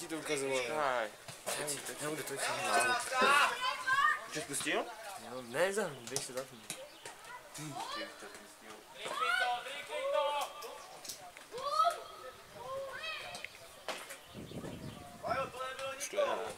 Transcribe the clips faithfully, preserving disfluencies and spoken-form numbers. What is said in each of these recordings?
ti to ukazoval. Počkaj. Nebude to ještě hlavu. Už jsi pustil? No ne, za, běž se zapnu. Už to je, ne?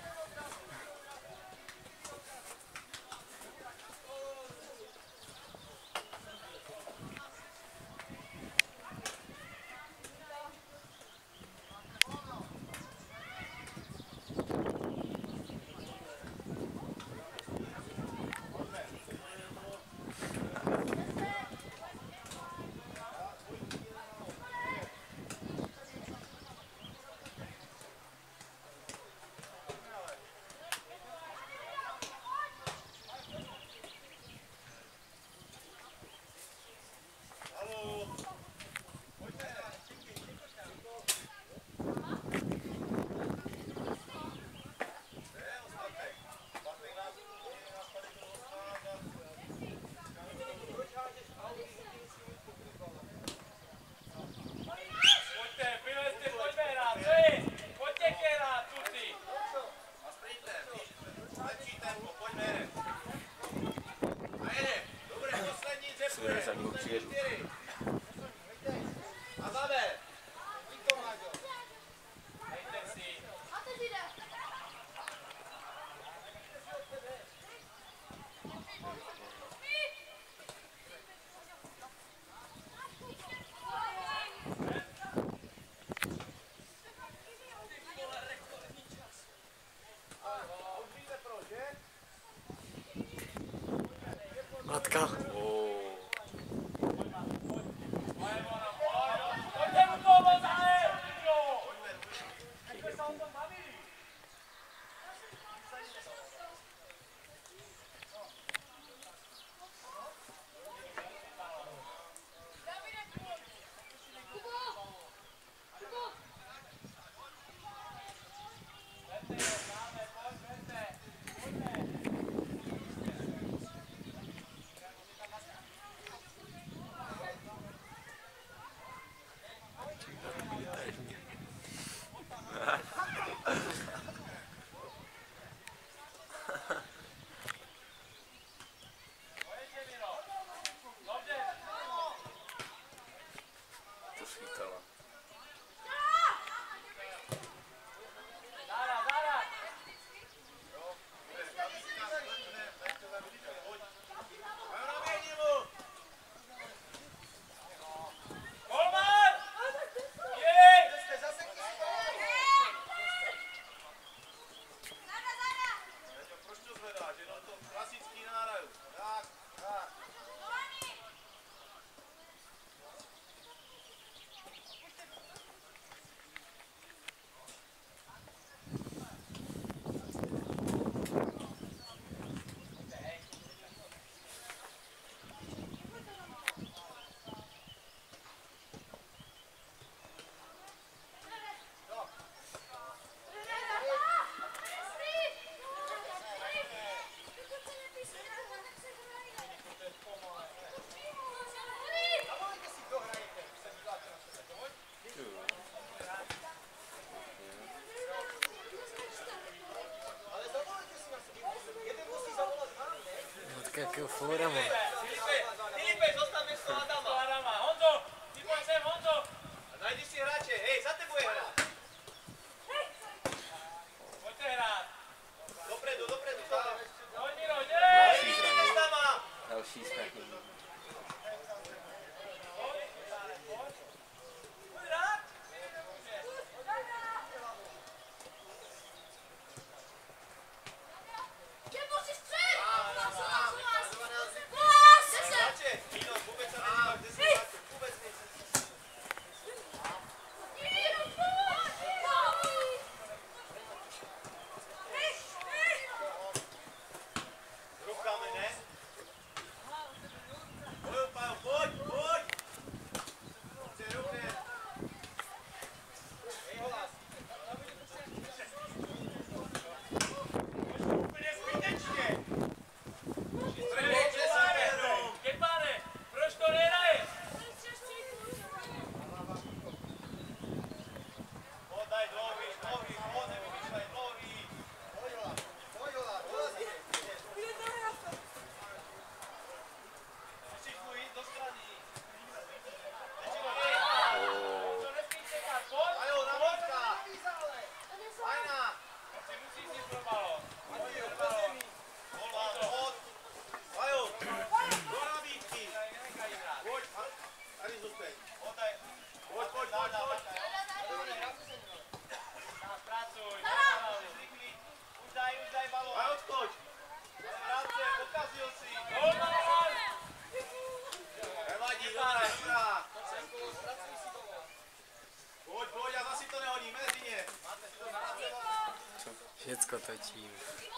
Matka. Matka, jakého fóra má. Filipe, zostav město Adama. Honzo, ty pojď sem, Honzo. Najdi si hráče, hej, za tebou je hrát. Pojďte hrát. Dopredu, dopredu. Pojď, Miro, děj! Vidíte tam. Další ztranění. Hráče, Mino, vůbec se nedívat Nevadí, dobrá, dobrá. Pojď, pojď, a zase to nehodí, mezi ně. Všecko točí.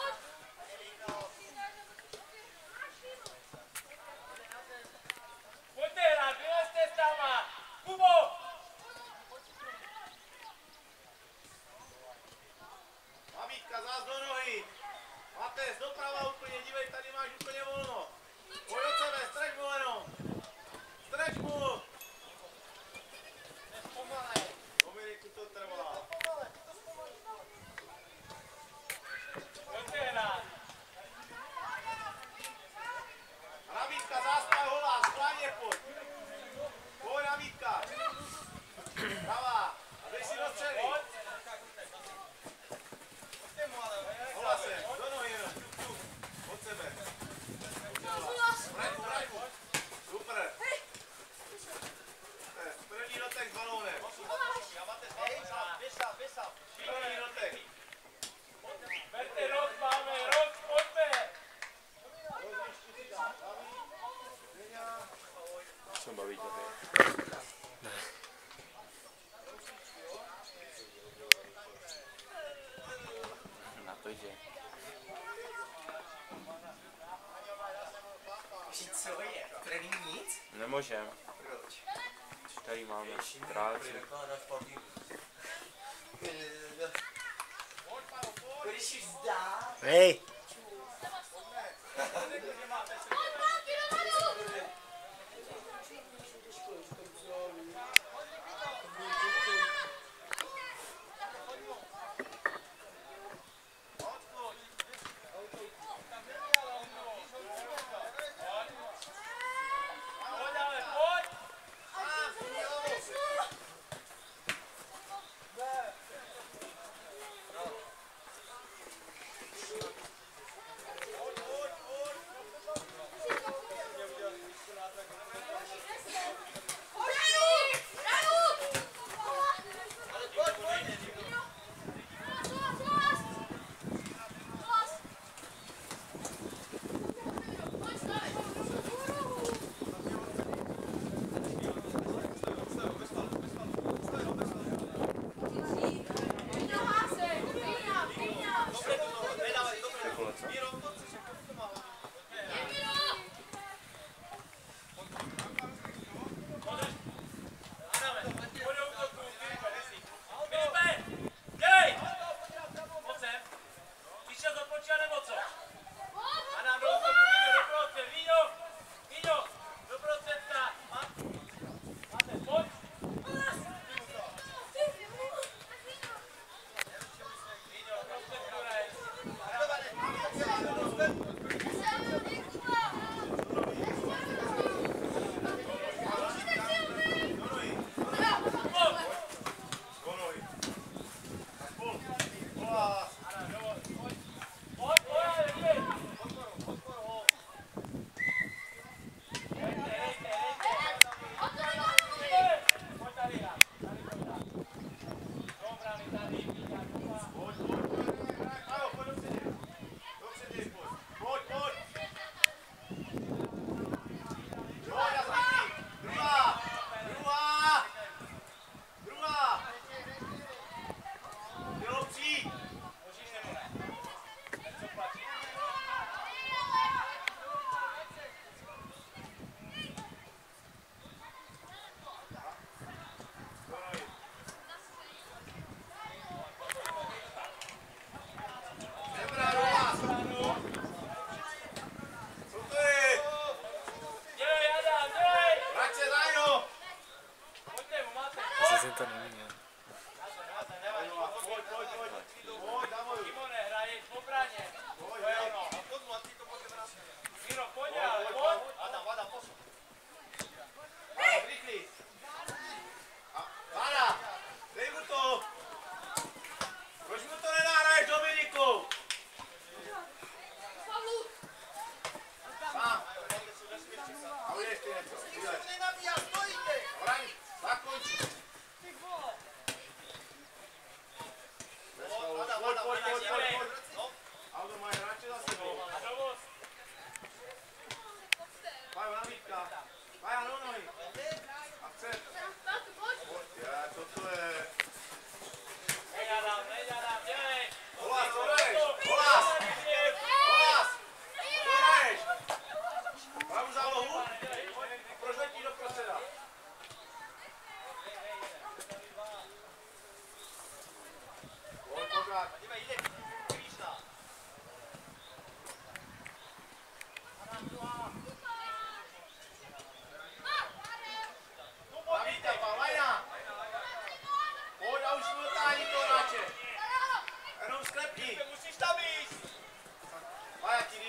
Pojďte hrát, vylezte s náma. Kubo! Mavítka, zás do nohy. Matez, doprava úplně, dívej, tady máš úplně volno. Pojď od sebe, strč mu jenom. Strč mu. Nespomalej. Dominiku to trvá. Pojďte hrát. Nabídka, zástav hola, skláně pojď. Pojď nabídka. Pravá. A dej si do středy. Hola se, do nohy jenom. Od sebe. Vrajku, vrajku. Super. První dotek s balónem. První dotek. Berte rok, máme rok, pojďme. Co baví tebe? Na to jde. Co je? První nic? Nemůžem. Proč? Tady máme práci. Když už zdá. Hej! jsem to neměl.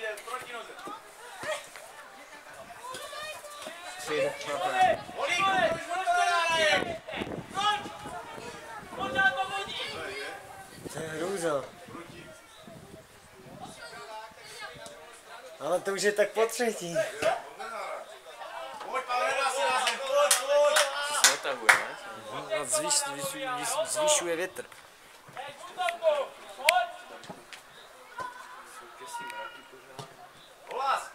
jde proti noze. Volík, už volík, Pořád to vodí! To je hrůza. Ale to už je tak po třetí. pojď, Pavel, nedá si na zem, pojď, pojď. To se otahuje, ne? A zvyš, zvyš, zvyšuje větr. Hej, Zuzanko, pojď! Jsou těsí mraky pořád. Hlas.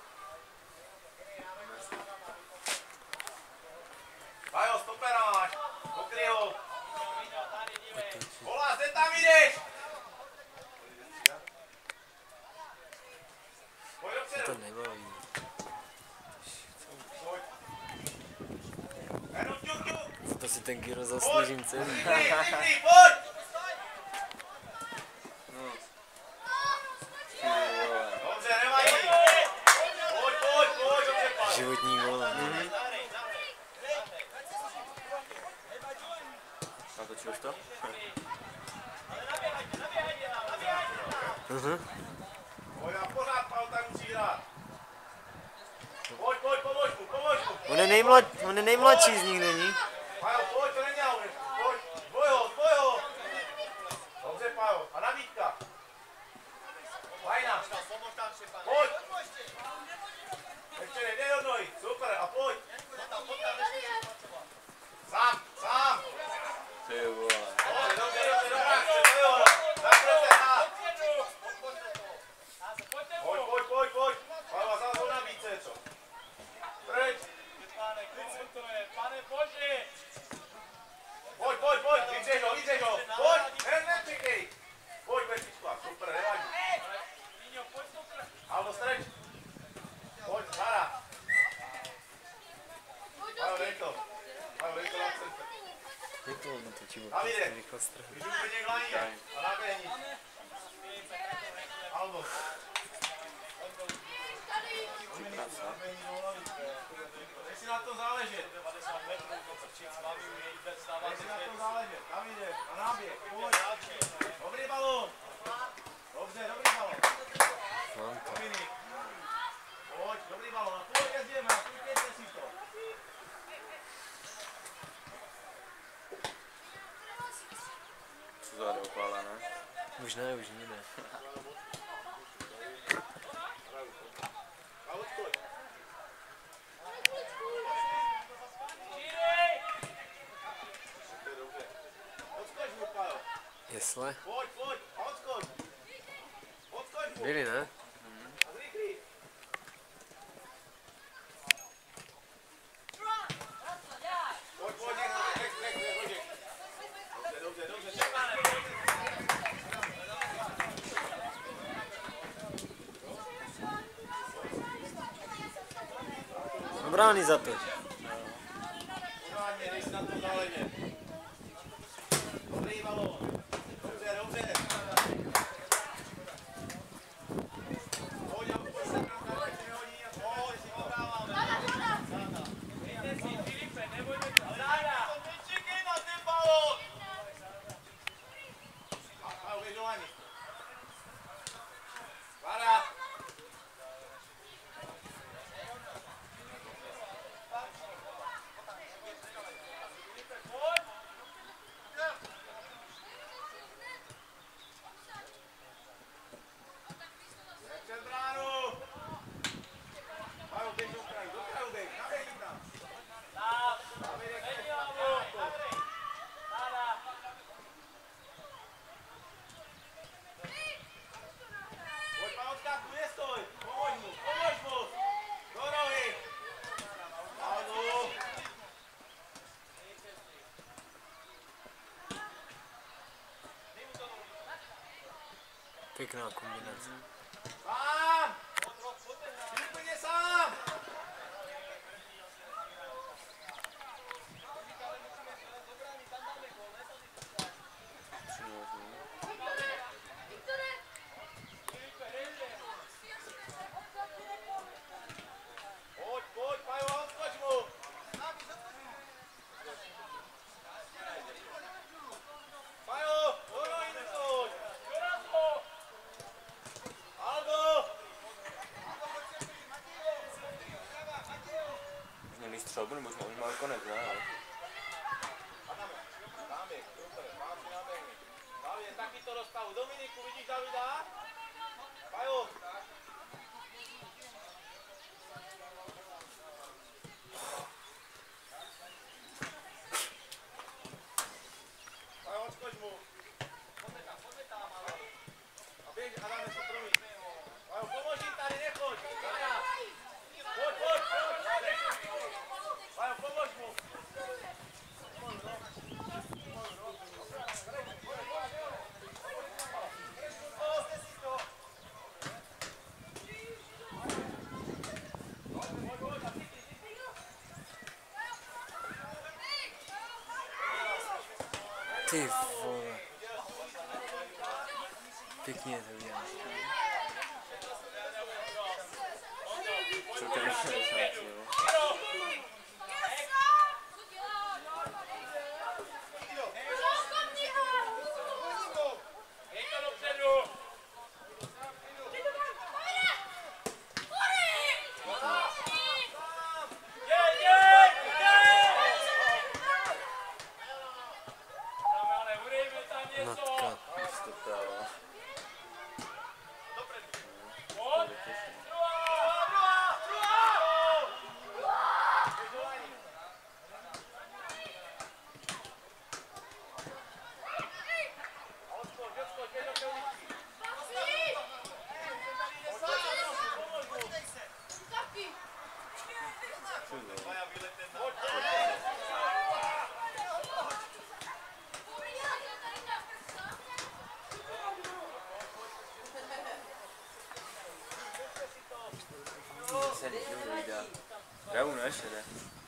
Pajo, stopera máš, pokryj ho. Hlas, kde tam jdeš? Pojď To dopředu. nebaví. Pojď. Jenom ťuk, ťuk. To si ten gyro zasloužím celý. Vykryj, vykryj, pojď. No. Ty vole. Dobře, nevadí. Pojď, pojď, pojď, dobře, Pajo. Životní gól. Natočil jsi to? Mhm. Pojď a pořád, Pajo, tak musí hrát. Pojď, pojď, pomož mu, pomož mu. On je, nejmlad, on je nejmladší z nich, není? Pajo, pojď, to není aury. Pojď, dvoj ho, dvoj ho. Dobře, Pajo, a nabídka. Lajna. Pojď. Ještě nejde do nohy, super, a pojď. Sám, sám. Ty vole. Dobře, dobře, dobře, dobrá, dvoj ho. Zaprete hrát. Pojď, pojď, pojď, pojď. Pajo, a zás ho nabídce, co? Pryč. Pane Bože! Pojď, pojď, pojď, vydřeš ho, vydřeš ho. Pojď, hned nečekej. Pojď, Bečička, super, nevadí. Aldo, streč. Pojď, Hara. Pajo, dej to. Pajo, dej to na center. Je to on točí Tam jde. rychle strhu. Když úplně glaní a naběhni. Aldo. Nech si na to záležet. Nech si na to záležet. Tam jde, na náběh. Pojď. Dobrý balón. Dobře, dobrý balón. Mamka. Dominik. Pojď, dobrý balón. A pojď, jezdíme, a pojďte si to. Co to jde opále, ne? Už ne, už nejde. A odskoč. Dobře. Odskoč mu, Pajo. Jesle. Pojď, pojď, odskoč. Odskoč mu. Byli, ne? A zrychlí. Pojď, pojď, nech, nech, nech, nech, nech. Dobře, dobře, dobře. Brány za to. Pořádně, dej si na to záležet. Dobrý balón. Dobře, dobře. Pojď a pojď se tam, tak se nehodí a pojď, si podráváme. Dejte si, Filipe, nebojte to. Záda! Nečekej na ten balón. A, a uběž do lani. Vara. Před bránu. Pajo, běž do kraju, do kraju běž, naběhni tam. Tam! Naběhni jak Není chceš. hlavu! Záda! Pojď, Pajo, odskakuj, nestoj. Pomož mu, pomož mu. Do nohy. Aldo. Pěkná kombinace. Sám. Jsi úplně sám. Pojď, pojď, Pajo, odskoč mu. Pajo, do nohy nestoj. Aldo. Co, nebo už máme konec, ne? Davide, taky to dostavu. Dominiku, vidíš Davida? Pajo. Pajo, odskoč mu. A běž, Adame, se promiň. Pajo, pomož jim tady, nechoď. Pojď, pojď, pojď. Pajo, pomož mu. Ty vole. Pěkně to udělal. Co to je šedesát, jo? Matka. Jistota. Era uno essere.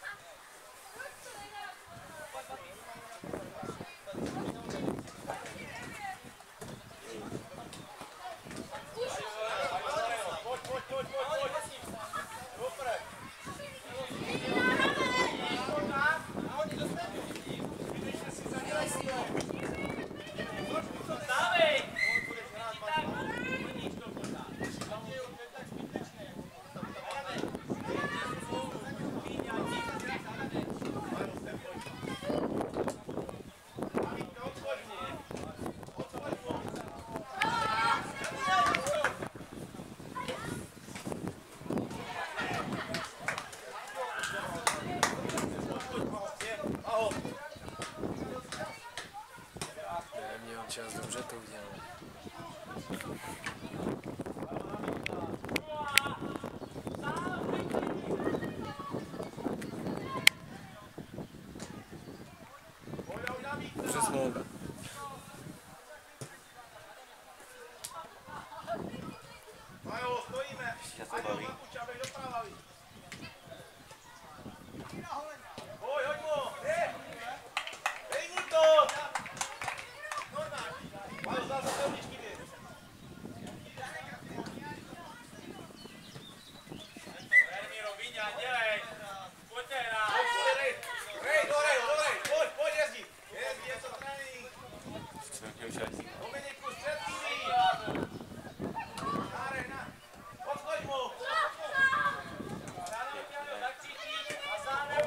Neměl čas, dobře to udělal. Přesně. Pajo, stojíme. Já to baví. Pojď, hoď mu. Dej mu to. Pajo, zase se uličky běž. Hermíro, Víňa, dělej! Pojďte hrát! Rej, rej, do reju, do reju. Pojď, pojď jezdit. Jezdí, je to trénink. Co mě učí? Dominiku, střed týmí. Nárek, na. Odskoč mu. Tak cítí a zároveň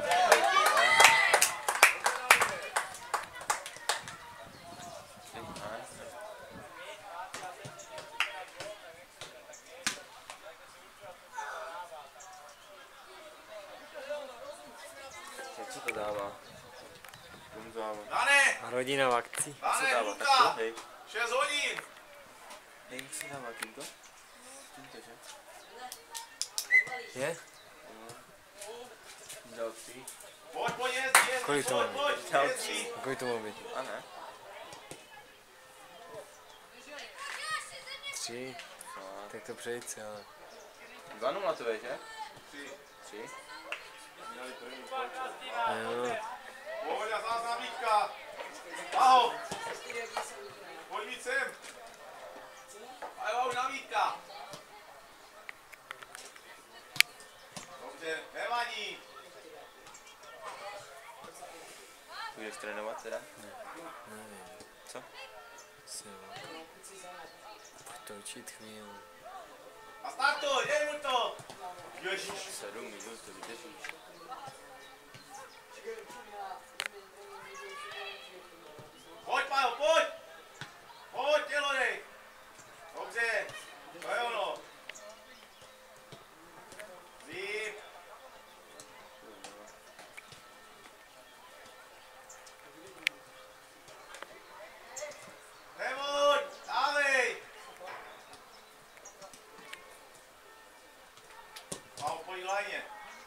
Co to dává? Komu to dává? Dane, Rodina v akci. Co Dane, dává? Luka. Takto? Hej. šest hodin. Hej, jak se dává tímto? Tímto, že? Je? Dal tři. Pojď, pojď, jezdí, jezdí. Kolik to Pojď, má pojď, Dal jezdí. tři. Kolik to má být? A ne? Tři? No. Tak to přejít se, ale. Dva nula to je, že? Tři. Tři. Jo. Pojď a zás nabídka. Aho. Pojď víc sem. Ajo, už nabídka. Dobře, nevadí. Budeš trénovat teda? Nevím. Co? Si jo. Potočit chvíli. A startuj, dej mu to. Ježiš. Sedm minut to vydržíš. Pojď, Pajo, pojď! Pojď, tělo dej! Dobře, to je ono. Zíp. Nebuď, dávej! A opojí lajně.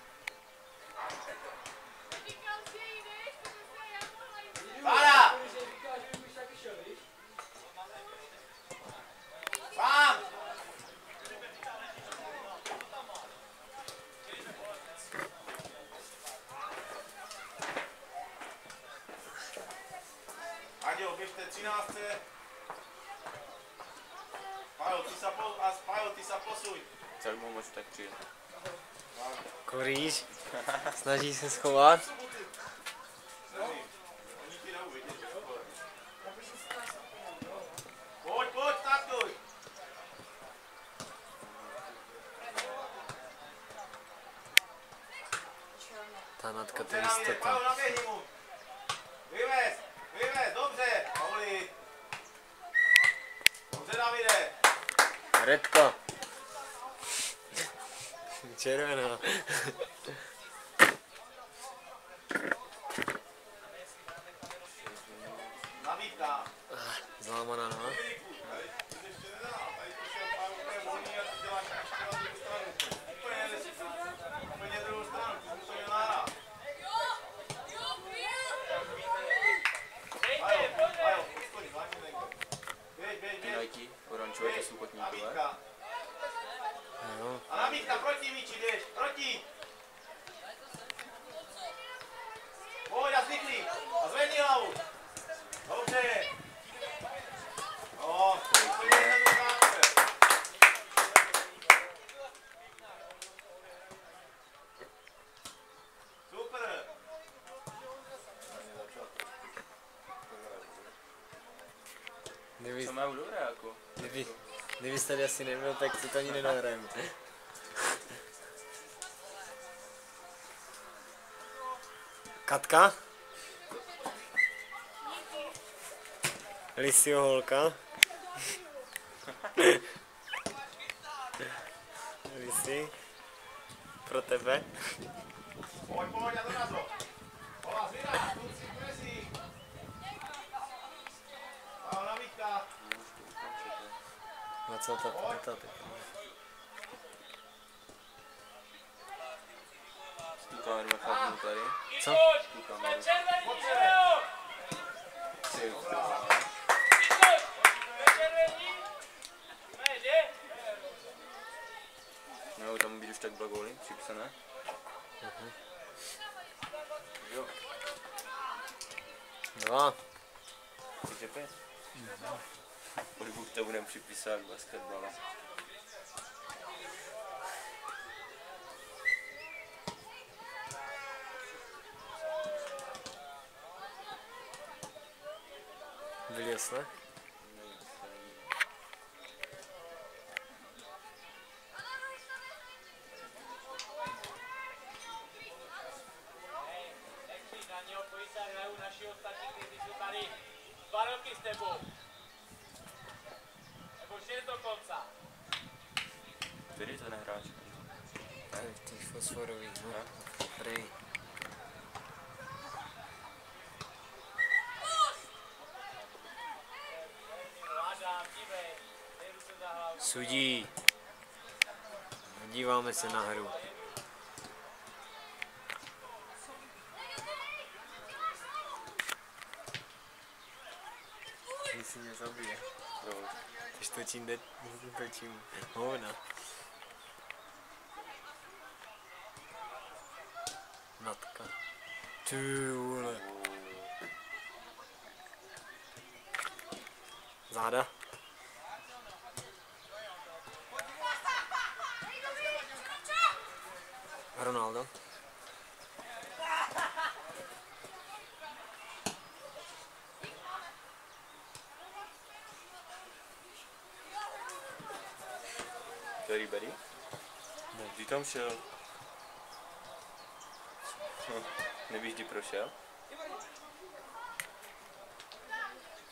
Pára! Pán! Aďo, běžte třináctce. Pajo, ty sa po, a Pajo, ty sa posuň. Celou moc tak přijde. Koríš. Snaží se schovat. Nevím, oni ti jdou, vidíš, skoro. Pojď, pojď, startuj. Ta natka to Dobře, Davide, Pajo, jistota. naběhni mu. Vyvez, vyvez, dobře, Pauli. Dobře, Davide. Redka. Červená. Nabídka. Zlámaná, no. Dominiku, tady ty jsi ještě nedal, tady ty šel Pajo úplně volný a ty děláš ještě na druhou stranu. Úplně, úplně druhou stranu, ty jsi to měl nahrát. Pajo, Pajo, poskoň, hlavně někde. Běž, běž, běž. Penalty, oranžové to Běž, jsou kotníkové. nabídka. Jo. A nabídka proti míči, běž, proti. Pojď a zvyklí. A zvedni hlavu. Dobře. No, úplně jednoduchá akce. Super. Kdyby, Co mají dobré jako? kdyby, kdybys tady asi nebyl, tak to ani nenahrajeme. Katka? Lisio holka? Lisi? Pro tebe? Pojď, pojď, a to na to. Hola, zvíra, tu si presí. Pajo, nabídka. dvacátá pátá teď. Tu kameru nechápu tady. Co? Tu Jsme kameru. červení, Žileo! Ty vole. Vyskoč! Jsme červení! Jsme, že? No, tam být už tak dva góly připsané. Jo, Dva. takže pět. Kolik to budeme připisovat basketbalu. Byli jasné? Nechci na něho, pojď se hrajou naši ostatní, kteří jsou tady dva roky s tebou. Nebo že je to konca. Který je ten hráč? Tady, ty fosforový, no. Prej. Vládám, dívej, nejdu se za hlavu. Sudí. Díváme se na hru. Jestli mě zabije. Proč? Když točím, de, točím hovna. Natka. Ty vole. Záda. Ronaldo. To je Ribery? Ne. Kdy tam šel? Hm, nevíš, kdy prošel?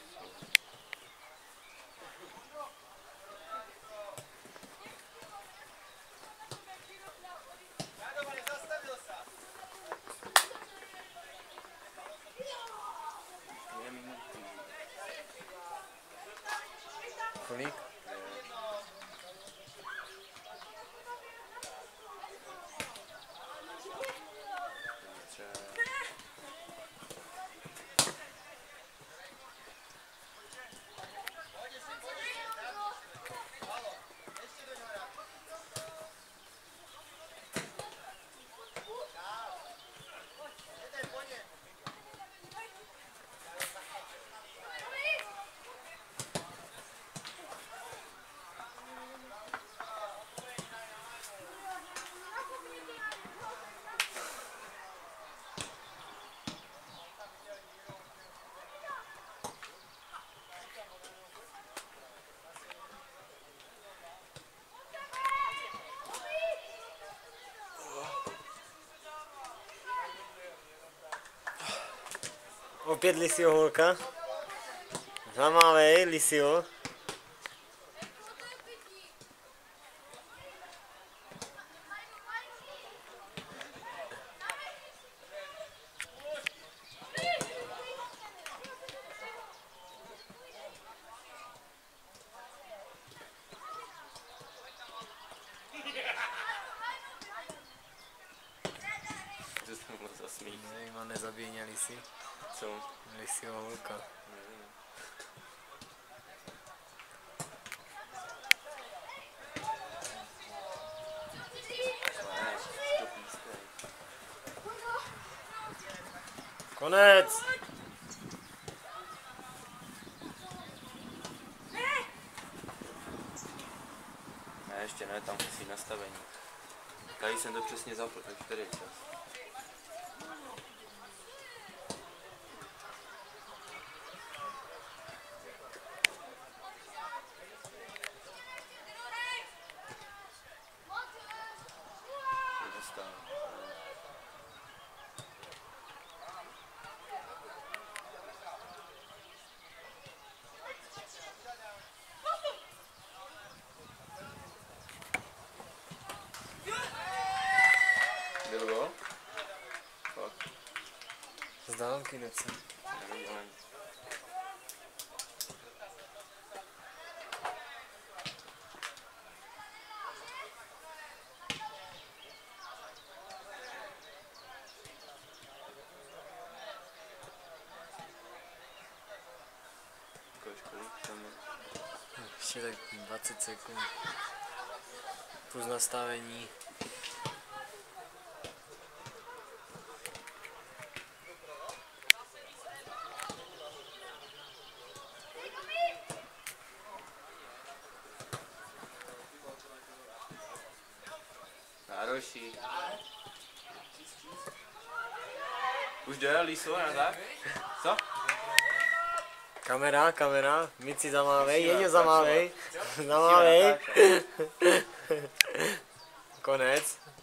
Opět Lisio holka. Zamávej, Lisio. To jsem moc zasmích. Nevím, a nezabije mě Lisi. Co? Lisio holka. Nevím. Konec! Ne, ještě ne, tam musí nastavení. Tady jsem to přesně zapl, takže tady je čas. Dostal. Byl gol? Fakt, Z dálky docela. neviděl ani. Kolik, kolik tam je? Ještě tak dvacet sekund. Plus nastavení. Náročí. Už jde, Liso, na tak? Co? Kamera, kamera, Mici zamávej, Musíme, Jeďo zamávej, zamávej. Konec.